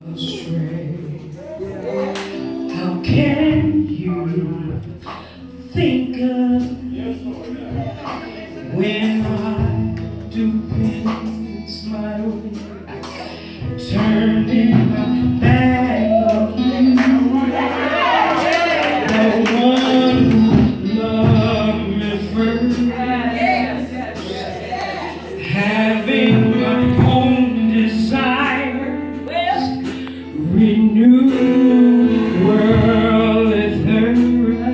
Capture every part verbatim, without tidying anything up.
astray. How can you think of when I do things my way, turning my back on you? The one who loved me first, having my own desires, renewed worldly thirst.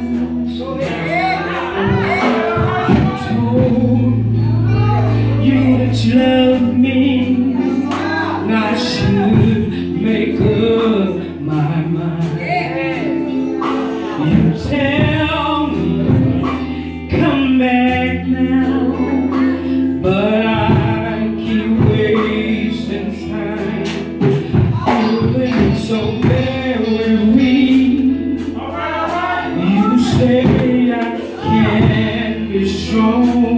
You love me, I should make up my mind. You tell me, come back now, but I keep wasting time, feeling so very weak. You say I can't be strong.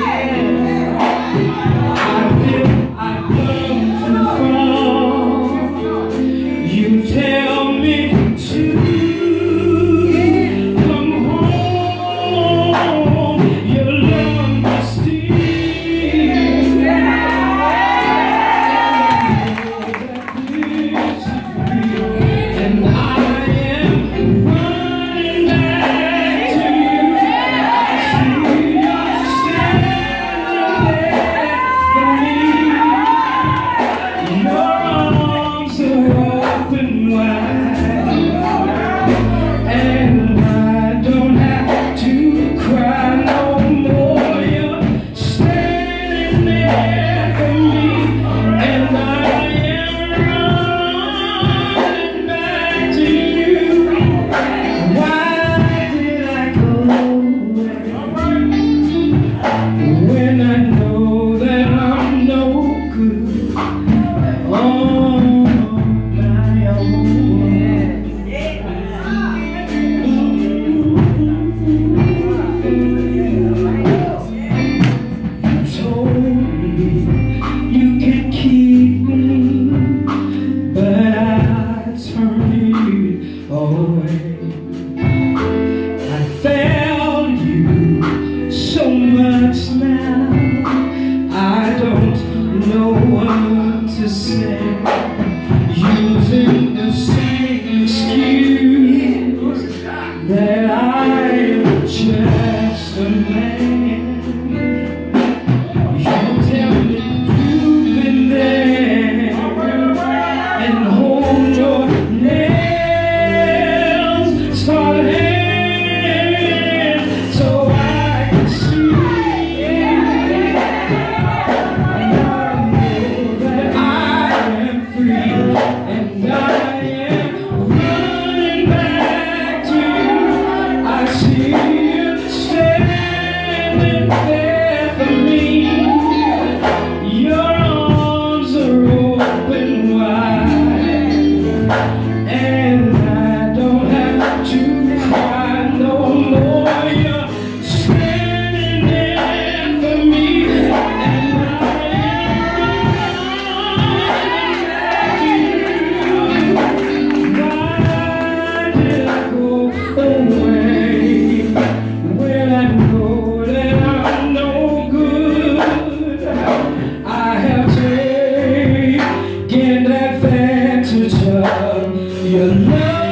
I failed you so much now, I don't know what to say, using the same excuse that I am just a man. You tell me you've been there and hold your neck. So I can see that I am free, and I am running back to you. I see you standing there for me. Your arms are open wide, and I don't have to cry no more. You're standing there for me, and I am why did I go away when I know that I'm no good? I have taken advantage of your love.